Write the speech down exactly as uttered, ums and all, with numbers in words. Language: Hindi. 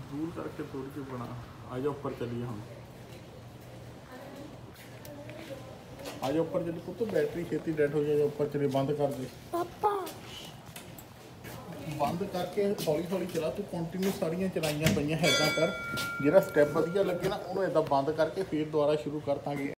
दूर करके थोड़ी सी बना। आ जाओ ऊपर चलिए हम। आ जाओ ऊपर चलिए पुत्त, बैटरी छेती डेड हो जाए। ऊपर चलिए, बंद कर दे पापा, बंद करके हौली हौली चला। तू कंटिन्यू सारियां चलाइया पईयां है, पर जो स्टैप वधिया लगे ना उन्होंने इदा बंद करके फिर दोबारा शुरू कर ताकि